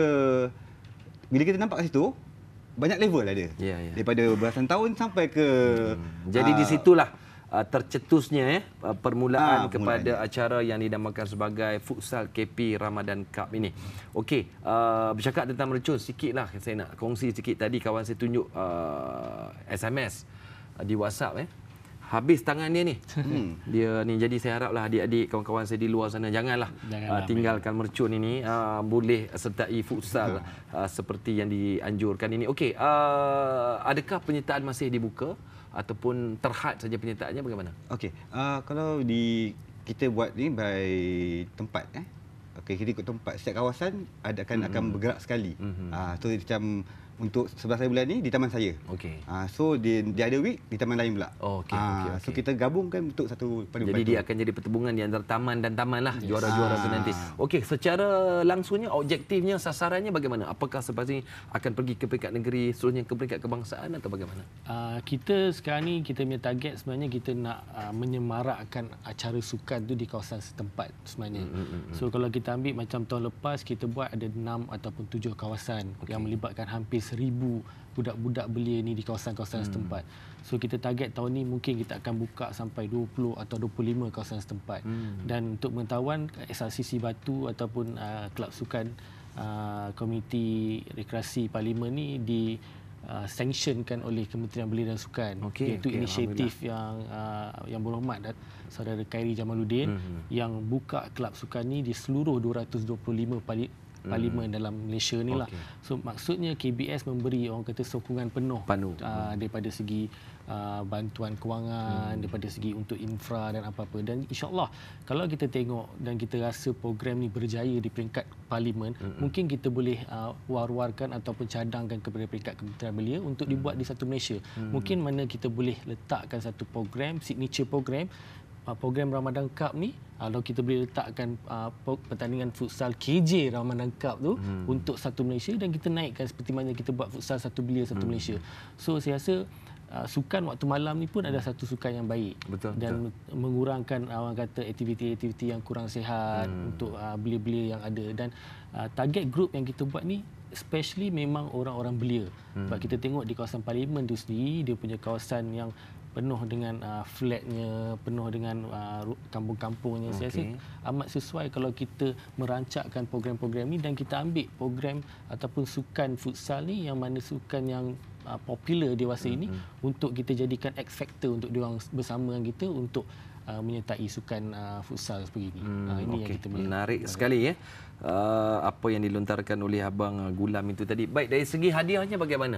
bila kita nampak kat situ, banyak level ada. Ya, ya. Daripada belasan tahun sampai ke... Hmm. Jadi uh, di situlah uh, tercetusnya eh, uh, permulaan uh, kepada acara yang dinamakan sebagai Futsal K P Ramadan Cup ini. Okey, uh, bercakap tentang mercun sikitlah, saya nak kongsi sikit. Tadi kawan saya tunjuk uh, S M S uh, di WhatsApp eh. Habis tangan dia ni. Hmm. Dia ni, jadi saya haraplah adik-adik kawan-kawan saya di luar sana janganlah, janganlah uh, tinggalkan mercun ini, uh, boleh sertai futsal uh, seperti yang dianjurkan ini. Okey, uh, adakah penyertaan masih dibuka ataupun terhad saja penyertaannya, bagaimana? Okey, uh, kalau di kita buat ni by tempat eh. Okey, kita ikut tempat, setiap kawasan ada akan mm-hmm. akan bergerak sekali. Mm-hmm. Uh, so macam untuk sebelas hari bulan ni di taman saya. Okey. Uh, so di di other week di taman lain pula. Oh, okey, uh, okey, okey. So kita gabungkan untuk satu padu. Jadi dia akan jadi pertubungan di antara taman dan taman lah, yes. Juara-juara tu nanti. Okey, secara langsungnya, objektifnya, sasarannya bagaimana? Apakah sepatutnya akan pergi ke peringkat negeri, seterusnya ke peringkat kebangsaan atau bagaimana? Uh, kita sekarang ni, kita punya target sebenarnya kita nak uh, menyemarakkan acara sukan tu di kawasan setempat sebenarnya. Mm, mm, mm. So kalau kita ambil macam tahun lepas, kita buat ada enam ataupun tujuh kawasan okay. yang melibatkan hampir seribu budak-budak belia ni di kawasan-kawasan hmm. setempat. So kita target tahun ni mungkin kita akan buka sampai dua puluh atau dua puluh lima kawasan setempat. Hmm. Dan untuk pengetahuan, S R C C Batu ataupun uh, kelab sukan uh, Komiti Rekreasi Parlimen ni di uh, sanctionkan oleh Kementerian Belia dan Sukan. Okay, iaitu okay, inisiatif yang uh, yang berhormat Saudara Khairi Jamaluddin hmm. yang buka kelab sukan ni di seluruh dua ratus dua puluh lima pali parlimen hmm. dalam Malaysia ni lah. Okay. So maksudnya K B S memberi orang kata sokongan penuh uh, hmm. daripada segi uh, bantuan kewangan, hmm. daripada segi untuk infra dan apa-apa. Dan insya-Allah kalau kita tengok dan kita rasa program ni berjaya di peringkat parlimen, hmm. mungkin kita boleh uh, war-warkan ataupun cadangkan kepada peringkat Kementerian Belia untuk hmm. dibuat di satu Malaysia. Hmm. Mungkin mana kita boleh letakkan satu program, signature program, program Ramadan Cup ni, kalau kita boleh letakkan uh, pertandingan futsal K J Ramadan Cup tu hmm. untuk satu Malaysia, dan kita naikkan seperti mana kita buat futsal satu belia satu hmm. Malaysia. So saya rasa uh, sukan waktu malam ni pun adalah satu sukan yang baik. Betul, dan betul. mengurangkan uh, orang kata aktiviti-aktiviti yang kurang sihat hmm. untuk uh, belia-belia yang ada. Dan uh, target group yang kita buat ni especially memang orang-orang belia. Hmm. Sebab kita tengok di kawasan parlimen tu sendiri, dia punya kawasan yang penuh dengan uh, flatnya, penuh dengan uh, kampung-kampungnya. Okay. Saya rasa amat sesuai kalau kita merancangkan program-program ni dan kita ambil program ataupun sukan futsal ni yang mana sukan yang uh, popular dewasa mm-hmm. ini untuk kita jadikan X factor untuk diorang bersama dengan kita untuk uh, menyertai sukan uh, futsal seperti ini. Hmm, uh, ini okay. yang kita menarik sekali ya. Uh, apa yang dilontarkan oleh Abang Gulam itu tadi. Baik, dari segi hadiahnya bagaimana?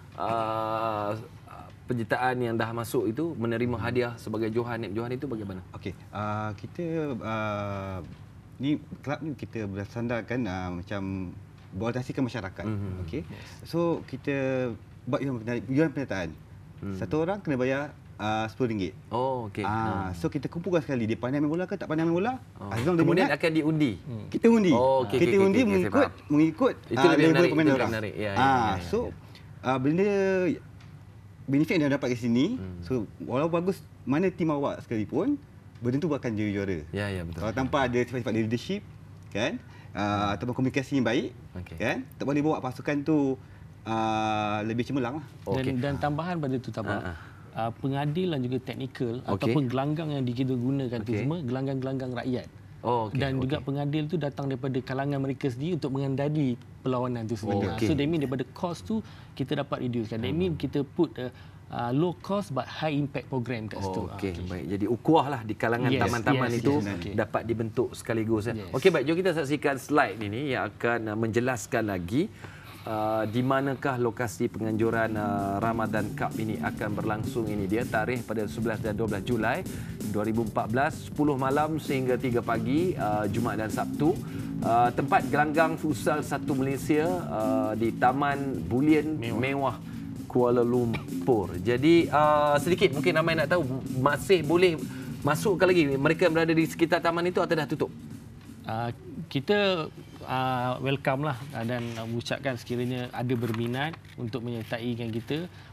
Uh, penyertaan yang dah masuk itu menerima hadiah sebagai johan, naib johan itu bagaimana? Okey, uh, kita uh, ni kelab ni kita bersandarkan uh, macam berorientasi ke masyarakat. Mm-hmm. Okey. Yes. So kita buat yuran penyertaan. Hmm. Satu orang kena bayar uh, sepuluh ringgit. Oh, okey. Uh, so kita kumpulkan sekali, dia pandai main bola ke tak pandai main bola. Oh. Kemudian akan diundi. Hmm. Kita undi. Oh, okay, kita okay, undi okay, mengikut okay, mengikut itu uh, lebih level menarik, pemain itu orang. menarik. Ya, ya, uh, ya, ya, so uh, benda benefit yang dia dapat ke sini, hmm. so walau bagus mana tim awak sekalipun, benda tu akan jadi juara. Ya, ya, betul. Kalau tanpa ada sifat-sifat leadership, kan, uh, ataupun komunikasi yang baik, okay. kan, tak boleh bawa pasukan tu uh, lebih cemerlang lah. Okay. Dan, dan tambahan pada tu Tabak, uh-huh. uh, pengadil dan juga teknikal okay. ataupun gelanggang yang kita gunakan okay. tu semua gelanggang-gelanggang rakyat. Oh, okay, dan okay. juga pengadil tu datang daripada kalangan mereka sendiri untuk mengendali perlawanan tu sebenarnya. Oh, okay. So that mean daripada cost tu kita dapat reduce kan. That mean kita put a uh, low cost but high impact program kat situ. Oh, okay. okay. Baik. Jadi ukuah lah di kalangan yes, taman-taman yes, itu yes, okay. dapat dibentuk sekaligus. Yes. Okey, baik. Jom kita saksikan slide ini yang akan menjelaskan lagi Uh, di manakah lokasi penganjuran uh, Ramadan Cup ini akan berlangsung. Ini dia tarikh pada sebelas dan dua belas Julai dua ribu empat belas, sepuluh malam sehingga tiga pagi, uh, Jumaat dan Sabtu. Uh, tempat gelanggang futsal satu Malaysia uh, di Taman Bulian Mewah, Mewah Kuala Lumpur. Jadi uh, sedikit mungkin ramai nak tahu, masih boleh masuk ke lagi mereka yang berada di sekitar taman itu atau dah tutup? Uh, kita uh, welcome lah dan uh, mengucapkan sekiranya ada berminat untuk menyertai kan kita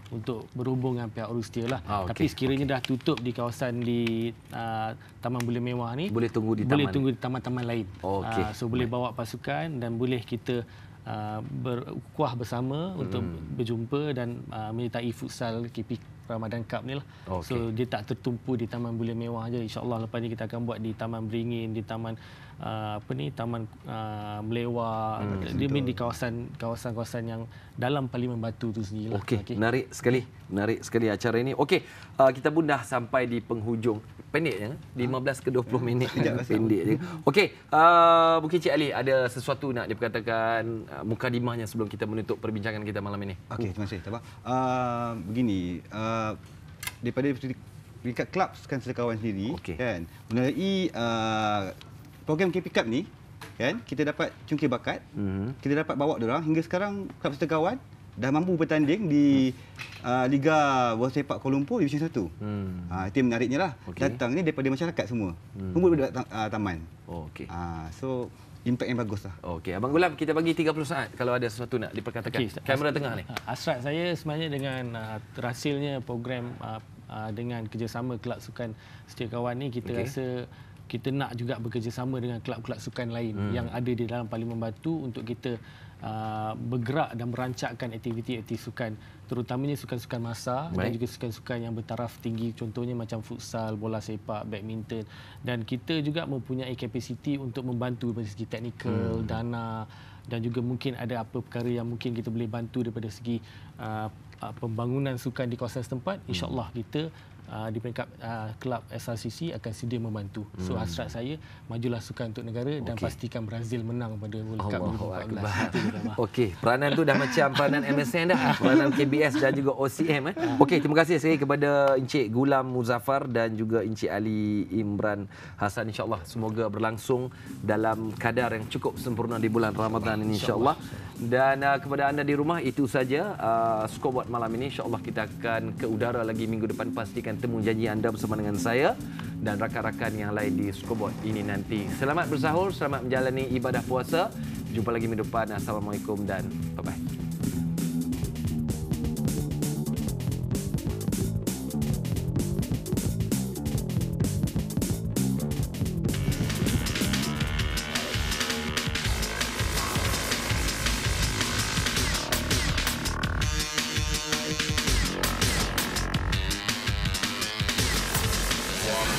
untuk berhubung dengan pihak Rustia lah. Ah, okay. Tapi sekiranya dah tutup di kawasan di uh, Taman Bule Mewah ni, boleh tunggu di boleh taman. tunggu di taman-taman lain. Oh, okay. uh, so boleh bawa pasukan dan boleh kita uh, berkuah bersama hmm. untuk berjumpa dan uh, menyertai futsal K P Ramadan Cup ni lah. Okay. So dia tak tertumpu di Taman Bule Mewah je. InsyaAllah lepas ni kita akan buat di Taman Beringin, di Taman uh, apa ni Taman uh, Melewah, hmm, dia di kawasan kawasan-kawasan yang dalam Parlimen Batu tu sendiri lah. Okey, okay. Menarik sekali. Menarik sekali acara ini. Okey, uh, kita pun dah sampai di penghujung. Pendek je, lima belas ke dua puluh minit. Pendek je. Okey, uh, mungkin Cik Ali ada sesuatu nak diperkatakan uh, mukadimahnya sebelum kita menutup perbincangan kita malam ini. Okey, terima kasih. Uh, begini, uh, daripada peringkat kelab sukan sekawan sendiri, okay. kan, melalui uh, program K P Cup ni, kan, kita dapat cungkil bakat, mm-hmm. kita dapat bawa diorang hingga sekarang kelab sekawan dah mampu bertanding di uh, Liga Bola Sepak Kuala Lumpur Division satu. Hmm. Uh, itu yang menariknya lah. Okay. Datang ni daripada masyarakat semua. Hmm. Semua daripada uh, taman. Oh, okey. Uh, so impact yang bagus lah. Okey, Abang Gulam, kita bagi tiga puluh saat kalau ada sesuatu nak diperkatakan. Okay. Kamera tengah ni. Hasrat saya sebenarnya dengan uh, terhasilnya program uh, uh, dengan kerjasama kelab sukan Setia Kawan ni, kita okay. rasa kita nak juga bekerjasama dengan kelab-kelab sukan lain hmm. yang ada di dalam Parlimen Batu untuk kita Uh, bergerak dan merancangkan aktiviti-aktiviti sukan, terutamanya sukan-sukan masa Baik. dan juga sukan-sukan yang bertaraf tinggi, contohnya macam futsal, bola sepak, badminton, dan kita juga mempunyai kapasiti untuk membantu dari segi teknikal, hmm. dana, dan juga mungkin ada apa perkara yang mungkin kita boleh bantu daripada segi uh, uh, pembangunan sukan di kawasan setempat. Hmm. InsyaAllah kita Uh, di peringkat uh, kelab S R C C akan sedia membantu. So hmm. hasrat saya, majulah sukan untuk negara okay. dan pastikan Brazil menang pada World Cup dua ribu empat belas. Okey, peranan tu dah macam peranan M S N dah, peranan K B S dan juga O C M. Eh. Okey, terima kasih sekali kepada Encik Gulam Muzaffar dan juga Encik Ali Imran Hassan. InsyaAllah semoga berlangsung dalam kadar yang cukup sempurna di bulan Ramadan ini insyaAllah. Dan uh, kepada anda di rumah, itu saja uh, scoreboard malam ini. InsyaAllah kita akan ke udara lagi minggu depan. Pastikan temu janji anda bersama dengan saya dan rakan-rakan yang lain di scoreboard ini nanti. Selamat bersahur, selamat menjalani ibadah puasa. Jumpa lagi minggu depan. Assalamualaikum dan bye-bye. One.